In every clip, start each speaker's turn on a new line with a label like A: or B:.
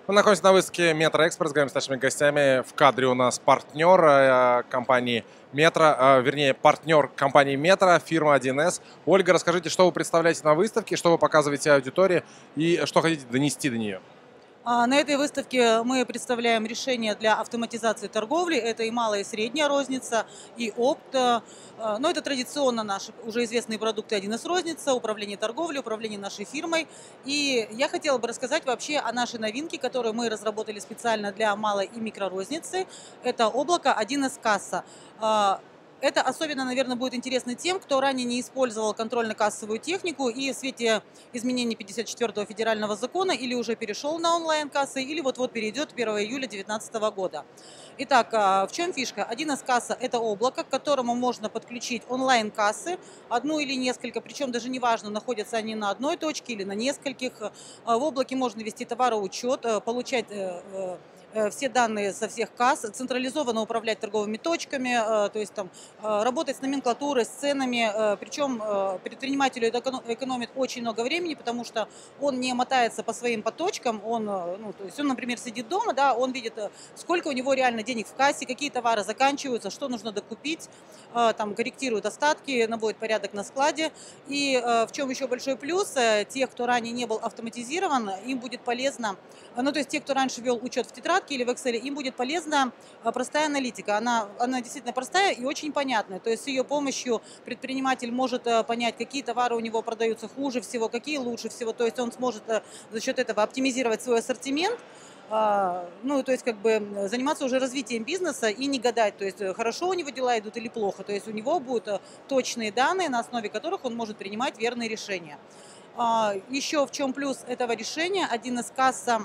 A: Мы находимся на выставке Метро Экспо, разговариваем с нашими гостями. В кадре у нас партнер компании Метро, вернее, партнер компании Метро, фирма 1С. Ольга, расскажите, что вы представляете на выставке, что вы показываете аудитории и что хотите донести до нее?
B: На этой выставке мы представляем решения для автоматизации торговли. Это и малая, и средняя розница, и опт. Но это традиционно наши уже известные продукты 1С розница, управление торговлей, управление нашей фирмой. И я хотела бы рассказать вообще о нашей новинке, которую мы разработали специально для малой и микророзницы. Это облако 1С касса. Это особенно, наверное, будет интересно тем, кто ранее не использовал контрольно-кассовую технику и в свете изменений 54-го федерального закона или уже перешел на онлайн-кассы, или вот-вот перейдет 1 июля 2019 года. Итак, в чем фишка? 1С касса – это облако, к которому можно подключить онлайн-кассы, одну или несколько, причем даже не важно, находятся они на одной точке или на нескольких. В облаке можно вести товароучет, получать все данные со всех касс, централизованно управлять торговыми точками, то есть там работать с номенклатурой, с ценами. Причем предпринимателю это экономит очень много времени, потому что он не мотается по своим поточкам, то есть он, например, сидит дома, да, он видит, сколько у него реально денег в кассе, какие товары заканчиваются, что нужно докупить, там корректирует остатки, наводит порядок на складе. И в чем еще большой плюс, тех, кто ранее не был автоматизирован, им будет полезно, то есть те, кто раньше вел учет в тетрадке или в Excel, им будет полезна простая аналитика. Она действительно простая и очень понятная. То есть с ее помощью предприниматель может понять, какие товары у него продаются хуже всего, какие лучше всего. То есть он сможет за счет этого оптимизировать свой ассортимент, то есть как бы заниматься уже развитием бизнеса и не гадать, то есть хорошо у него дела идут или плохо. То есть у него будут точные данные, на основе которых он может принимать верные решения. Еще в чем плюс этого решения? 1С касса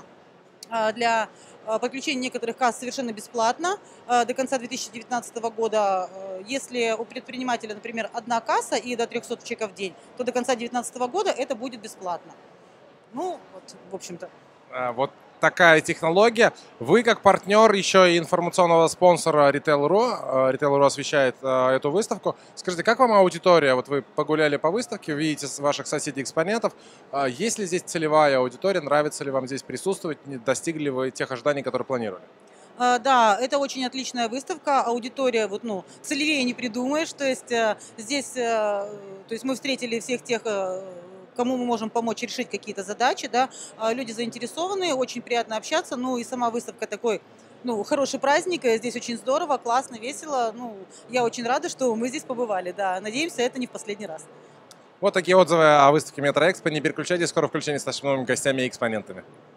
B: для подключения некоторых касс совершенно бесплатно до конца 2019 года. Если у предпринимателя, например, одна касса и до 300 чеков в день, то до конца 2019 года это будет бесплатно. Ну, вот, в общем-то.
A: Вот такая технология. Вы как партнер еще и информационного спонсора Retail.ru. Retail.ru освещает эту выставку. Скажите, как вам аудитория? Вот вы погуляли по выставке, видите ваших соседей-экспонентов. Есть ли здесь целевая аудитория? Нравится ли вам здесь присутствовать? Достигли ли вы тех ожиданий, которые планировали?
B: Да, это очень отличная выставка, аудитория, целевее не придумаешь, то есть здесь, то есть мы встретили всех тех, кому мы можем помочь решить какие-то задачи, да, люди заинтересованные, очень приятно общаться, и сама выставка такой, хороший праздник, здесь очень здорово, классно, весело, я очень рада, что мы здесь побывали, да, надеемся, это не в последний раз.
A: Вот такие отзывы о выставке Метро Экспо. Не переключайтесь, скоро включение с нашими новыми гостями и экспонентами.